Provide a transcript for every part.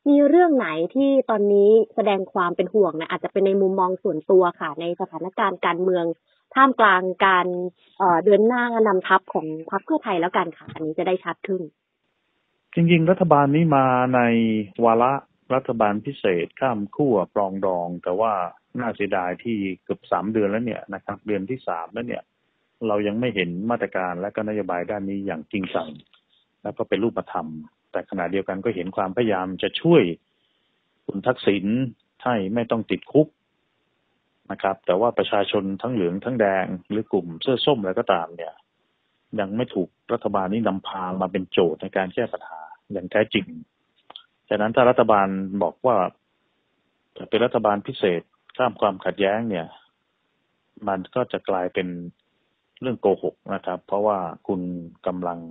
มีเรื่องไหนที่ตอนนี้แสดงความเป็นห่วงนะอาจจะเป็นในมุมมองส่วนตัวค่ะในสถานการณ์การเมืองท่ามกลางการเดินหน้านำทัพของพรรคเพื่อไทยแล้วกันค่ะอันนี้จะได้ชัดขึ้นจริงๆรัฐบาลนี้มาในวาระรัฐบาลพิเศษข้ามขั้วปรองดองแต่ว่าน่าเสียดายที่เกือบ3 เดือนแล้วเนี่ยนะครับเดือนที่3แล้วเนี่ยเรายังไม่เห็นมาตรการและก็นโยบายด้านนี้อย่างจริงจังแล้วก็เป็นรูปธรรมแต่ขณะเดียวกันก็เห็นความพยายามจะช่วยคุณทักษิณให้ไม่ต้องติดคุกนะครับแต่ว่าประชาชนทั้งเหลืองทั้งแดงหรือกลุ่มเสื้อส้มอะไรก็ตามเนี่ยยังไม่ถูกรัฐบาลนี้นำพามาเป็นโจทย์ในการแก้ปัญหาอย่างแท้จริงฉะนั้นถ้ารัฐบาลบอกว่าจะเป็นรัฐบาลพิเศษข้ามความขัดแย้งเนี่ยมันก็จะกลายเป็นเรื่องโกหกนะครับเพราะว่าคุณกำลัง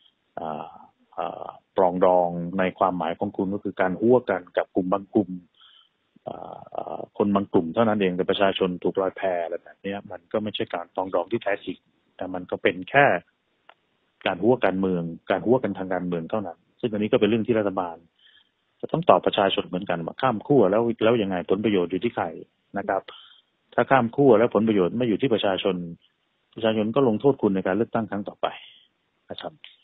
ปรองดองในความหมายของคุณก็คือการหัวกันกับกลุ่มบางกลุ่มคนบางกลุ่มเท่านั้นเองแต่ประชาชนถูกลอยแพอะไรแบบนี้มันก็ไม่ใช่การปรองดองที่แท้จริงแต่มันก็เป็นแค่การหัวการเมืองการหัวกันทางการเมืองเท่านั้นซึ่งอันนี้ก็เป็นเรื่องที่รัฐบาลจะต้องตอบประชาชนเหมือนกันว่าข้ามขั้วแล้วยังไงผลประโยชน์อยู่ที่ใครนะครับถ้าข้ามขั้วแล้วผลประโยชน์ไม่อยู่ที่ประชาชนก็ลงโทษคุณในการเลือกตั้งครั้งต่อไปนะครับ